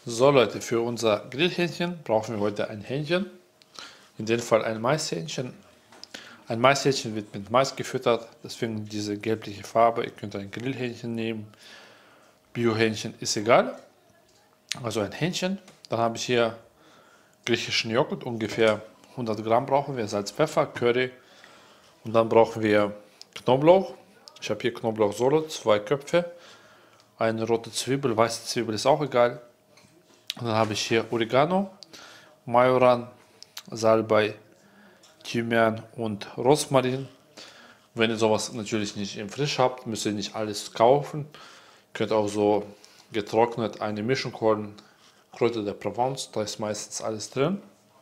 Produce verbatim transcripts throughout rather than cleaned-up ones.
So Leute, für unser Grillhähnchen brauchen wir heute ein Hähnchen. In dem Fall ein Maishähnchen. Ein Maishähnchen wird mit Mais gefüttert, deswegen diese gelbliche Farbe. Ihr könnt ein Grillhähnchen nehmen, Biohähnchen ist egal. Also ein Hähnchen. Dann habe ich hier griechischen Joghurt, ungefähr hundert Gramm brauchen wir, Salz, Pfeffer, Curry. Und dann brauchen wir Knoblauch. Ich habe hier Knoblauchsohle, zwei Köpfe, eine rote Zwiebel, weiße Zwiebel ist auch egal. Und dann habe ich hier Oregano, Majoran, Salbei, Thymian und Rosmarin. Wenn ihr sowas natürlich nicht im Frisch habt, müsst ihr nicht alles kaufen. Ihr könnt auch so getrocknet eine Mischung holen, Kräuter der Provence, da ist meistens alles drin.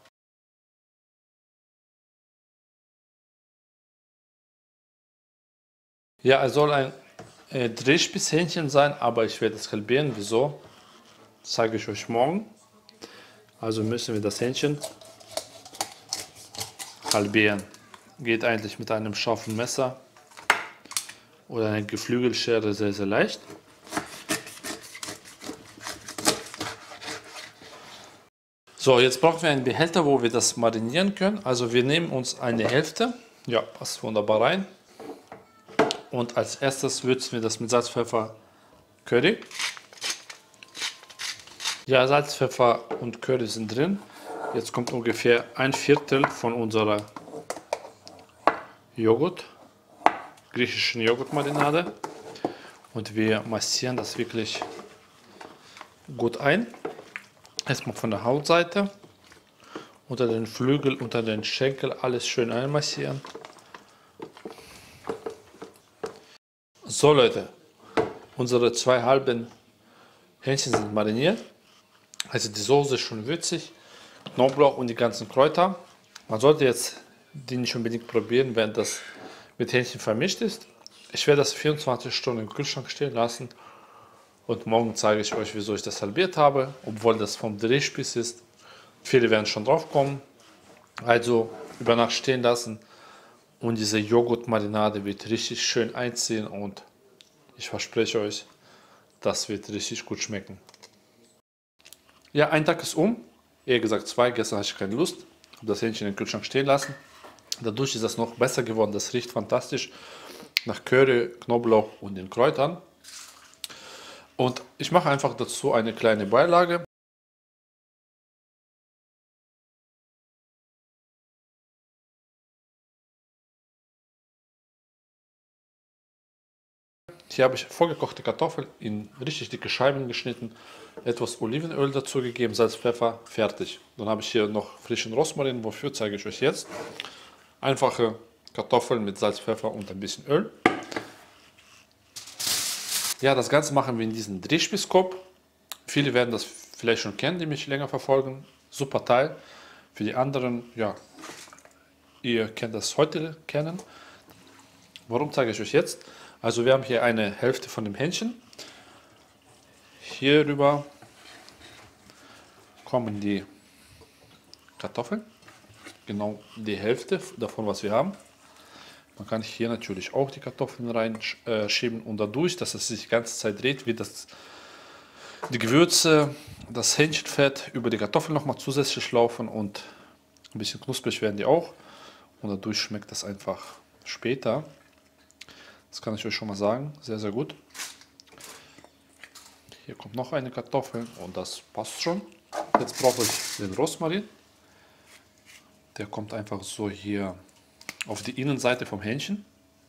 Ja, es soll ein äh, Drehspießhähnchen sein, aber ich werde es halbieren. Wieso? Das zeige ich euch morgen. Also müssen wir das Hähnchen halbieren. Geht eigentlich mit einem scharfen Messer oder einer Geflügelschere sehr, sehr leicht. So, jetzt brauchen wir einen Behälter, wo wir das marinieren können. Also wir nehmen uns eine Hälfte. Ja, passt wunderbar rein. Und als erstes würzen wir das mit Salz, Pfeffer, Curry. Ja, Salz, Pfeffer und Curry sind drin. Jetzt kommt ungefähr ein Viertel von unserer Joghurt, griechischen Joghurtmarinade. Und wir massieren das wirklich gut ein. Erstmal von der Hautseite, unter den Flügel, unter den Schenkel, alles schön einmassieren. So Leute, unsere zwei halben Hähnchen sind mariniert. Also die Soße ist schon würzig, Knoblauch und die ganzen Kräuter. Man sollte jetzt die nicht unbedingt probieren, wenn das mit Hähnchen vermischt ist. Ich werde das vierundzwanzig Stunden im Kühlschrank stehen lassen. Und morgen zeige ich euch, wieso ich das halbiert habe, obwohl das vom Drehspieß ist. Viele werden schon drauf kommen. Also über Nacht stehen lassen und diese Joghurtmarinade wird richtig schön einziehen und ich verspreche euch, das wird richtig gut schmecken. Ja, ein Tag ist um. Eher gesagt zwei. Gestern hatte ich keine Lust. Habe das Hähnchen im Kühlschrank stehen lassen. Dadurch ist das noch besser geworden. Das riecht fantastisch nach Curry, Knoblauch und den Kräutern. Und ich mache einfach dazu eine kleine Beilage. Hier habe ich vorgekochte Kartoffeln in richtig dicke Scheiben geschnitten, etwas Olivenöl dazu gegeben, Salz, Pfeffer, fertig. Dann habe ich hier noch frischen Rosmarin, wofür zeige ich euch jetzt. Einfache Kartoffeln mit Salz, Pfeffer und ein bisschen Öl. Ja, das Ganze machen wir in diesem Drehspießkorb. Viele werden das vielleicht schon kennen, die mich länger verfolgen. Super Teil. Für die anderen, ja, ihr könnt das heute kennen. Warum zeige ich euch jetzt? Also wir haben hier eine Hälfte von dem Hähnchen. Hier rüber kommen die Kartoffeln. Genau die Hälfte davon, was wir haben. Man kann hier natürlich auch die Kartoffeln reinschieben und dadurch, dass es sich die ganze Zeit dreht, wird das, die Gewürze, das Hähnchenfett über die Kartoffeln nochmal zusätzlich laufen und ein bisschen knusprig werden die auch. Und dadurch schmeckt das einfach später. Das kann ich euch schon mal sagen, sehr, sehr gut. Hier kommt noch eine Kartoffel und das passt schon. Jetzt brauche ich den Rosmarin. Der kommt einfach so hier auf die Innenseite vom Hähnchen.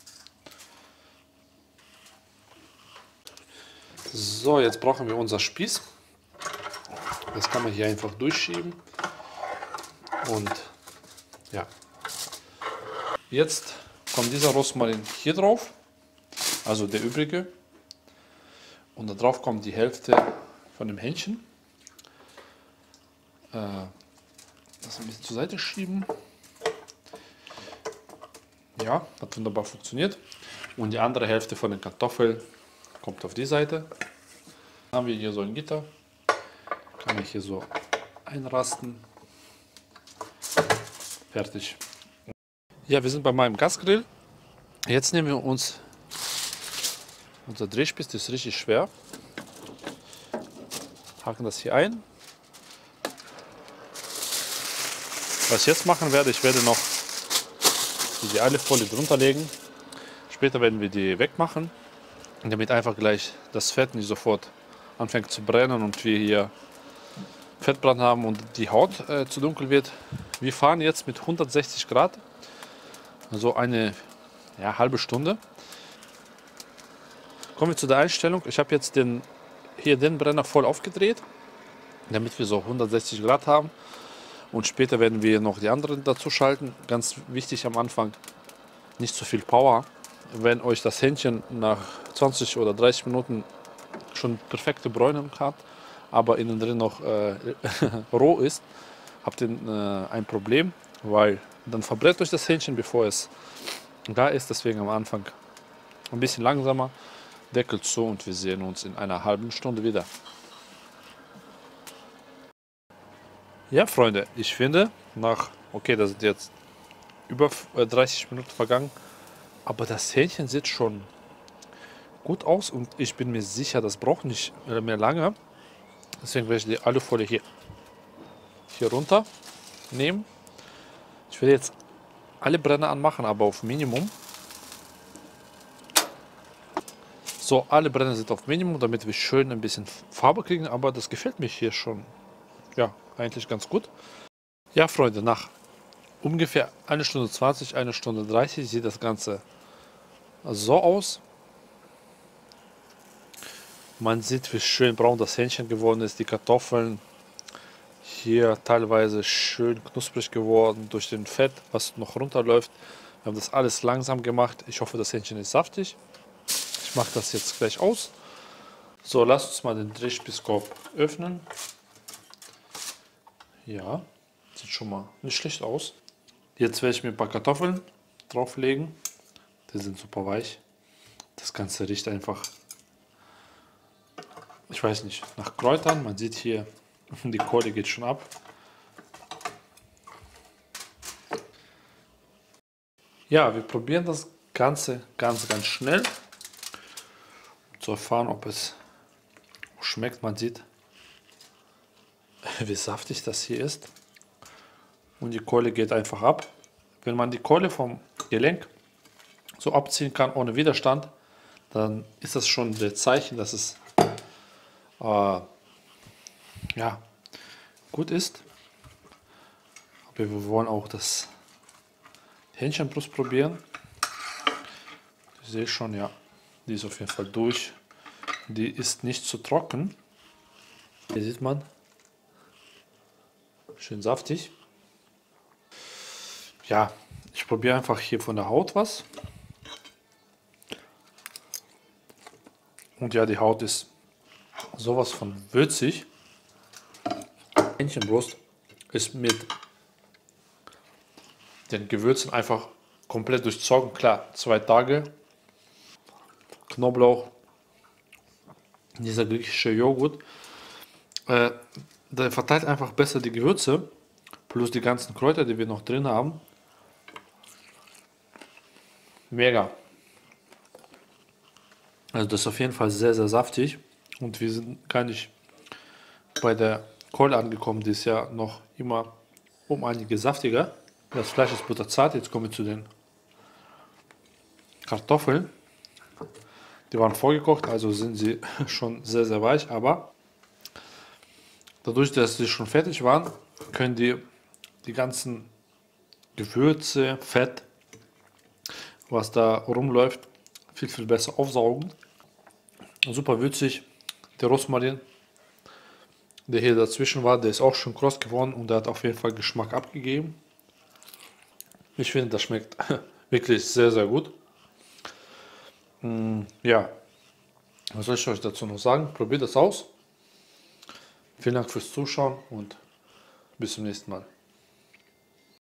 So, jetzt brauchen wir unser Spieß. Das kann man hier einfach durchschieben. Und ja, jetzt kommt dieser Rosmarin hier drauf. Also der übrige. Und da drauf kommt die Hälfte von dem Hähnchen. Äh, das ein bisschen zur Seite schieben. Ja, hat wunderbar funktioniert. Und die andere Hälfte von den Kartoffeln kommt auf die Seite. Dann haben wir hier so ein Gitter. Kann ich hier so einrasten. Fertig. Ja, wir sind bei meinem Gasgrill. Jetzt nehmen wir uns unser Drehspieß, das ist richtig schwer. Haken das hier ein. Was ich jetzt machen werde, ich werde noch die Alufolie drunter legen. Später werden wir die wegmachen, damit einfach gleich das Fett nicht sofort anfängt zu brennen und wir hier Fettbrand haben und die Haut äh, zu dunkel wird. Wir fahren jetzt mit hundertsechzig Grad, also eine ja, halbe Stunde. Kommen wir zu der Einstellung. Ich habe jetzt den, hier den Brenner voll aufgedreht, damit wir so hundertsechzig Grad haben. Und später werden wir noch die anderen dazu schalten. Ganz wichtig am Anfang, nicht zu viel Power. Wenn euch das Hähnchen nach zwanzig oder dreißig Minuten schon perfekte Bräunung hat, aber innen drin noch äh, roh ist, habt ihr äh, ein Problem, weil dann verbrennt euch das Hähnchen, bevor es da ist. Deswegen am Anfang ein bisschen langsamer, Deckel zu und wir sehen uns in einer halben Stunde wieder. Ja, Freunde, ich finde, nach, okay, das sind jetzt über dreißig Minuten vergangen, aber das Hähnchen sieht schon gut aus und ich bin mir sicher, das braucht nicht mehr lange. Deswegen werde ich die Alufolie hier, hier runter nehmen. Ich werde jetzt alle Brenner anmachen, aber auf Minimum. So, alle Brenner sind auf Minimum, damit wir schön ein bisschen Farbe kriegen, aber das gefällt mir hier schon, ja, eigentlich ganz gut. Ja, Freunde, nach ungefähr eine Stunde zwanzig, eine Stunde dreißig sieht das Ganze so aus. Man sieht, wie schön braun das Hähnchen geworden ist, die Kartoffeln hier teilweise schön knusprig geworden durch den Fett, was noch runterläuft. Wir haben das alles langsam gemacht. Ich hoffe, das Hähnchen ist saftig. Ich mache das jetzt gleich aus. So, lasst uns mal den Drehspießkorb öffnen. Ja, sieht schon mal nicht schlecht aus. Jetzt werde ich mir ein paar Kartoffeln drauflegen. Die sind super weich. Das Ganze riecht einfach, ich weiß nicht, nach Kräutern. Man sieht hier, die Kohle geht schon ab. Ja, wir probieren das Ganze ganz, ganz schnell, um zu erfahren, ob es schmeckt. Man sieht, wie saftig das hier ist. Und die Kohle geht einfach ab. Wenn man die Kohle vom Gelenk so abziehen kann ohne Widerstand, dann ist das schon das Zeichen, dass es äh, ja, gut ist. Aber wir wollen auch das Hähnchenbrust probieren. Ich sehe schon, ja, die ist auf jeden Fall durch. Die ist nicht zu trocken. Hier sieht man, schön saftig. Ja, ich probiere einfach hier von der Haut was. Und ja, die Haut ist sowas von würzig. Hähnchenbrust ist mit den Gewürzen einfach komplett durchzogen. Klar, zwei Tage. Knoblauch, dieser griechische Joghurt, äh, der verteilt einfach besser die Gewürze, plus die ganzen Kräuter, die wir noch drin haben. Mega. Also das ist auf jeden Fall sehr, sehr saftig. Und wir sind gar nicht bei der Keule angekommen, die ist ja noch immer um einige saftiger. Das Fleisch ist butterzart. Jetzt kommen wir zu den Kartoffeln. Die waren vorgekocht, also sind sie schon sehr, sehr weich. Aber dadurch, dass sie schon fertig waren, können die die ganzen Gewürze, Fett, was da rumläuft, viel, viel besser aufsaugen. Super würzig. Der Rosmarin, der hier dazwischen war, der ist auch schon kross geworden und der hat auf jeden Fall Geschmack abgegeben. Ich finde, das schmeckt wirklich sehr, sehr gut. Ja, was soll ich euch dazu noch sagen? Probiert das aus. Vielen Dank fürs Zuschauen und bis zum nächsten Mal.